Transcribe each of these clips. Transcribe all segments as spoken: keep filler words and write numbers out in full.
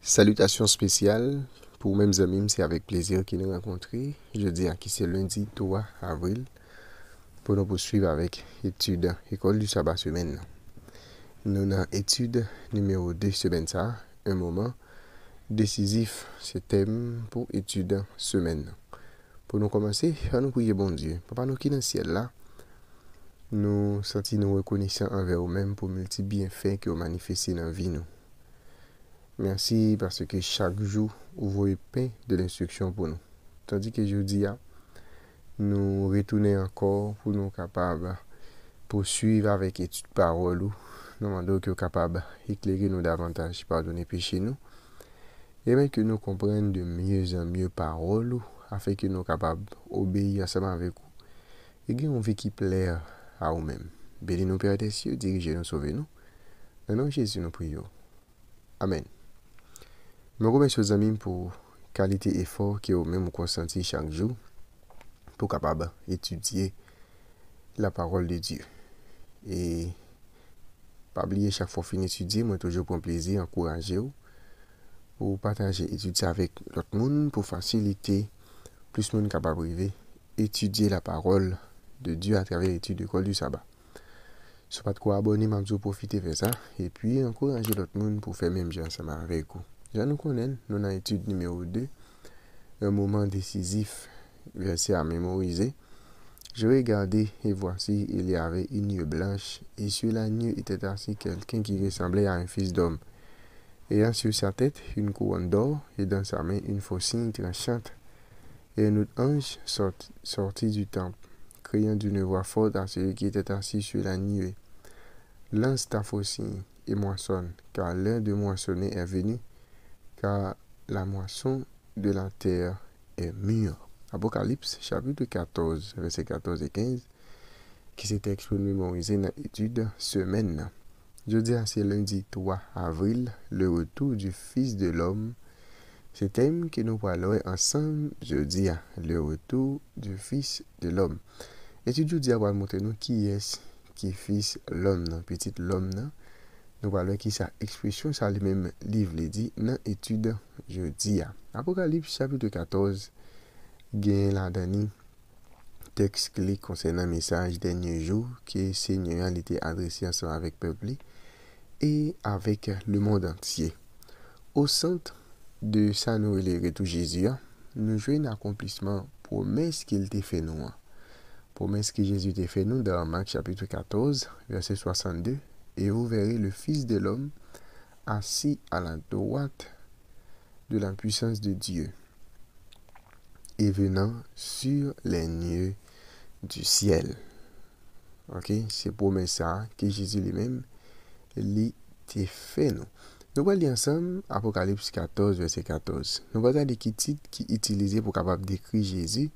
Salutations spéciales pour mes amis, c'est avec plaisir qu'ils nous rencontrons. Je dis à qui c'est lundi trois avril pour nous poursuivre avec étude école du sabbat semaine. Nous avons étude numéro deux semaine ça, un moment décisif, c'est thème pour étude semaine. Pour nous commencer, à nous prier bon Dieu. Papa nous qui dans le ciel là, nous sentons nous reconnaissants envers nous-mêmes pour multiples bienfaits que vous manifestez dans la vie nous. Merci parce que chaque jour, vous voyez pain de l'instruction pour nous. Tandis que je dis, nous retournons encore pour nous capables poursuivre avec étude parole. Nous demandons que nous capables d'éclairer nous davantage, pardonner péché nous. Et même que nous comprenions de mieux en mieux parole afin que nous capables d'obéir ensemble avec vous. Et que nous vie qui plaire à vous-même. Bénis nous, Père des cieux, dirigez-nous, sauvez-nous. Dans le nom de Jésus, nous prions. Amen. Je remercie aux amis pour la qualité d'effort que vous même consenti chaque jour pour capable étudier la parole de Dieu. Et pas oublier chaque fois fin étudier, moi toujours prendre plaisir, encourager vous pour partager étudier avec l'autre monde pour faciliter plus de monde capable arriver étudier la parole de Dieu à travers l'étude de l'école du sabbat. Si pas de quoi abonner, je profiter de ça et puis encourager l'autre monde pour faire même chose ensemble avec vous. Je nous connais, nous avons étude numéro deux, un moment décisif, verset à mémoriser. Je regardais et voici, il y avait une nuée blanche, et sur la nuée était assis quelqu'un qui ressemblait à un fils d'homme, ayant sur sa tête une couronne d'or et dans sa main une faucille tranchante. Et un autre ange sorti, sorti du temple, criant d'une voix forte à celui qui était assis sur la nuée: lance ta faucille et moissonne, car l'heure de moissonner est venue, car la moisson de la terre est mûre. Apocalypse chapitre quatorze, versets quatorze et quinze, qui s'est exprimé mémorisé dans l'étude semaine. Jeudi, c'est lundi trois avril, le retour du Fils de l'homme. C'est thème que nous parlerons ensemble jeudi, le retour du Fils de l'homme. L'étude jeudi va montrer nous qui est qui est Fils l'homme, petit l'homme. Nous parlons qui sa expression, ça le même livre le dit dans l'étude jeudi. Apocalypse chapitre quatorze, gain la dernier texte clé concernant le message dernier jour que Seigneur a été adressé ensemble avec le peuple et avec le monde entier. Au centre de ça, nous le retour Jésus, nous jouons un accomplissement promesse qu'il t'a fait nous. Promesse que Jésus t'a fait nous dans Marc chapitre quatorze, verset soixante-deux. Et vous verrez le Fils de l'homme assis à la droite de la puissance de Dieu et venant sur les nuées du ciel. Ok, c'est promesse ça que Jésus lui-même lui t'a fait nous. Nous allons lire ensemble Apocalypse quatorze, verset quatorze. Nous allons regarder qui titre qui est utilisé pour capable décrire Jésus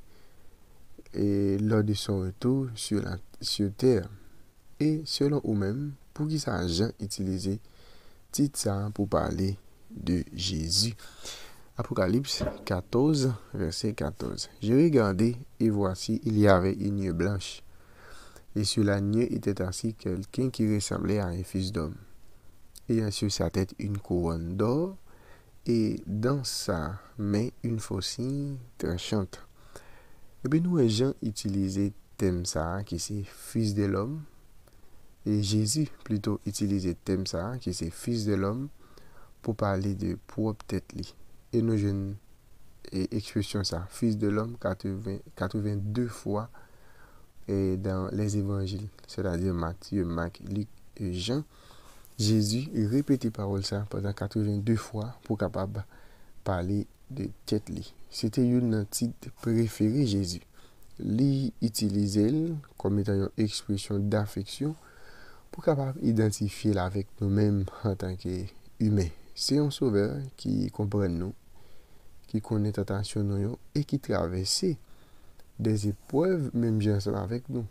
et lors de son retour sur la sur terre. Et selon eux-mêmes, pour qui ça Jean utilisé titre ça pour parler de Jésus. Apocalypse quatorze, verset quatorze. J'ai regardé et voici, il y avait une nuée blanche. Et sur la nuée était assis quelqu'un qui ressemblait à un fils d'homme, ayant sur sa tête une couronne d'or et dans sa main une faucille tranchante. Et bien nous, Jean utilisé thème ça qui c'est fils de l'homme. Et Jésus plutôt utilisé thème ça qui c'est fils de l'homme pour parler de propre tête li. Et nous jeunes et expression ça fils de l'homme quatre-vingts, quatre-vingt-deux fois et dans les évangiles, c'est-à-dire Matthieu, Marc, Luc et Jean. Jésus répétait parole ça pendant quatre-vingt-deux fois pour capable parler de tête li. C'était une titre préféré Jésus. Li utilisait comme étant une expression d'affection pour capable identifier avec nous-mêmes en tant qu'humains. C'est un sauveur qui comprend nous, qui connaît attention nous et qui traverse des épreuves même ensemble avec nous.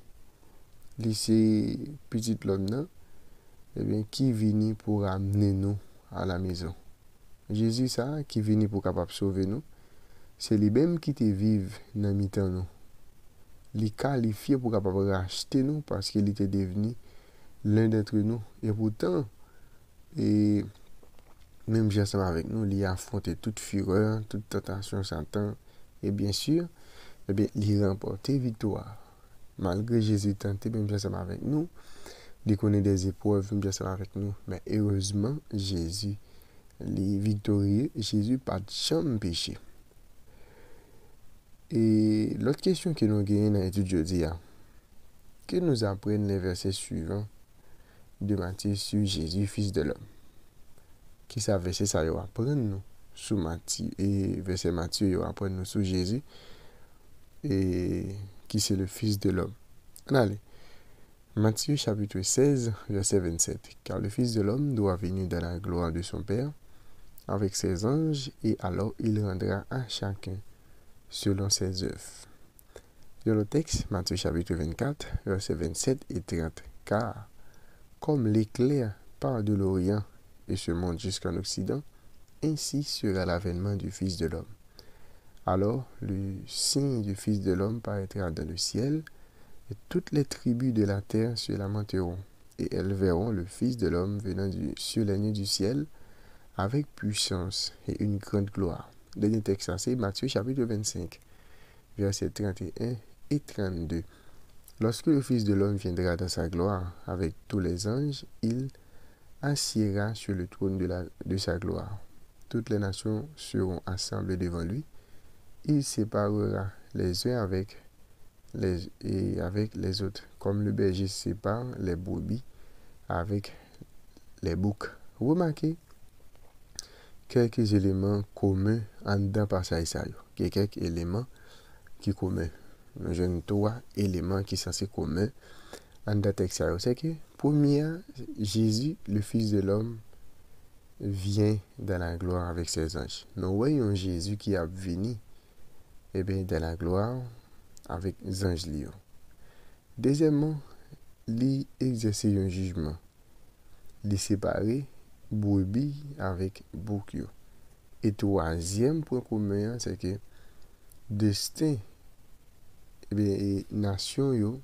Lycée petit l'homme là, eh bien qui vient pour amener nous à la maison. Jésus ça qui vient pour capable sauver nous, c'est lui-même qui te vive dans mi-temps nous. Il qualifié pour capable racheter nous parce qu'il était devenu l'un d'entre nous et pourtant et même j'ai ensemble avec nous, il a affronté toute fureur, toute tentation Satan, et bien sûr, eh bien, il a remporté victoire. Malgré Jésus tenté, même j'ai ensemble avec nous, il connaît des épreuves, même j'ai ensemble avec nous, mais heureusement, Jésus, les victorieux, Jésus pas de jamais péché. Et l'autre question que nous gagnons dans l'étude jeudi, que nous apprennent les versets suivants de Matthieu sur Jésus, fils de l'homme. Qui ça verset ça y apprendre nous sur Matthieu et verset Matthieu y apprendre nous sur Jésus et qui c'est le fils de l'homme. Allez. Matthieu chapitre seize verset vingt-sept. Car le fils de l'homme doit venir dans la gloire de son Père avec ses anges et alors il rendra à chacun selon ses œuvres. Dans le texte, Matthieu chapitre vingt-quatre, versets vingt-sept et trente. Car, comme l'éclair part de l'Orient et se monte jusqu'en Occident, ainsi sera l'avènement du Fils de l'homme. Alors, le signe du Fils de l'homme paraîtra dans le ciel, et toutes les tribus de la terre se lamenteront, et elles verront le Fils de l'homme venant du, sur les nuées du ciel, avec puissance et une grande gloire. Le dernier texte, c'est Matthieu chapitre vingt-cinq, versets trente et un et trente-deux. Lorsque le Fils de l'homme viendra dans sa gloire avec tous les anges, il assiera sur le trône de, la, de sa gloire. Toutes les nations seront assemblées devant lui. Il séparera les uns avec les, et avec les autres, comme le berger sépare les brebis avec les boucs. Remarquez quelques éléments communs en dedans passage. Il y a quelques éléments qui sont communs. Je ne trois éléments qui sont censés communs en dedans texte. C'est que, premier, Jésus, le Fils de l'homme, vient dans la gloire avec ses anges. Nous voyons Jésus qui a venu eh bien, dans la gloire avec les anges. Deuxièmement, il exerce un jugement. Il sépare brebis avec bouc. Et troisième point commun, c'est que destin, eh bien, et nation yo,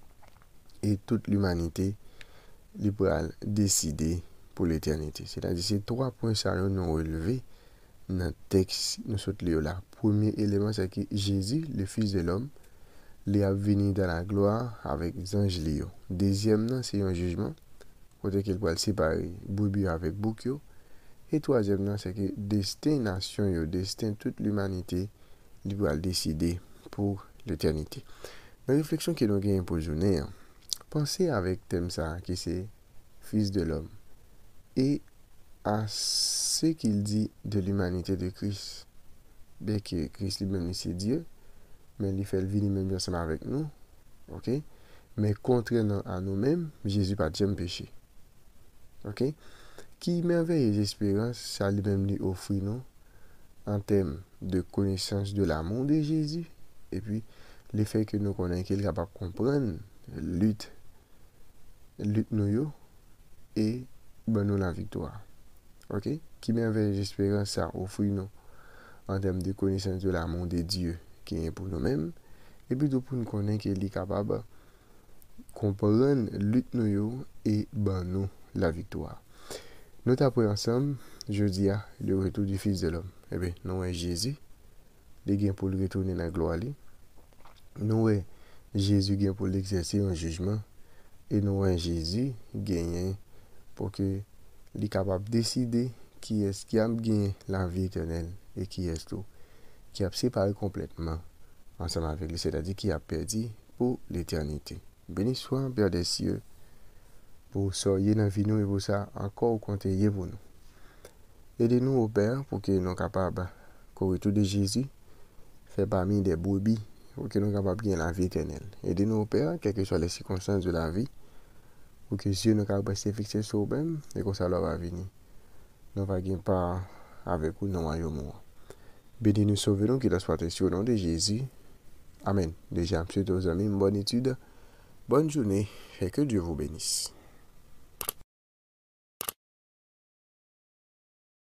et toute l'humanité, il pourra décider pour l'éternité. C'est-à-dire ces trois points ça nous relevés dans le texte nous sommes là. Premier élément, c'est que Jésus, le Fils de l'homme, il est venu dans la gloire avec les anges. Deuxième, c'est un jugement, côté qu'il va séparer brebis avec bouc. Et troisième, c'est que destin nation, yo, destin toute l'humanité, il va décider pour l'éternité. La réflexion que nous avons pour journée, pensez avec thème ça, qui c'est Fils de l'homme, et à ce qu'il dit de l'humanité de Christ. Bien que Christ lui-même c'est Dieu, mais il fait le venir même ensemble avec nous, ok? Mais contrairement à nous-mêmes, Jésus n'a pas jamais péché, ok? Qui merveilleuse espérance ça lui-même lui offre nous en termes de connaissance de l'amour de Jésus, et puis le fait que nous connaissons qu'il est capable de comprendre lutte, lutte nous et ben nous la victoire. Ok? Qui merveilleuse espérance ça offre nous en termes de connaissance de l'amour de Dieu qui est pour nous-mêmes, et puis pour nous connaître qu'il est capable de comprendre lutte nous et ben nous la victoire. Nous t'apprenons ensemble, jeudi, le retour du Fils de l'homme. Eh bien, nous avons Jésus, il vient pour le retourner dans la gloire. Nous avons Jésus qui pour l'exercer un jugement. Et nous avons Jésus gagné pour que il est capable de décider qui est-ce qui a gagné la vie éternelle et qui est tout qui a séparé complètement ensemble avec lui, c'est-à-dire qui a perdu pour l'éternité. Béni soit Père des cieux pour soyez dans vie nous et pour ça encore compter pour nous. Aidez-nous au Père pour que nous soyons capables qu'au retour de Jésus fait parmi des brebis pour que nous soyons capables de gagner la vie éternelle. Aidez-nous au Père, quelles que soient les circonstances de la vie, pour que Dieu nous capable de fixer sur nous-mêmes et que ça leur va venir. Nous va gagner pas avec vous dans le royaume. Béni nous sauvons qui soit sur le nom de Jésus. Amen. Déjà, monsieur, aux amis, bonne étude, bonne journée et que Dieu vous bénisse.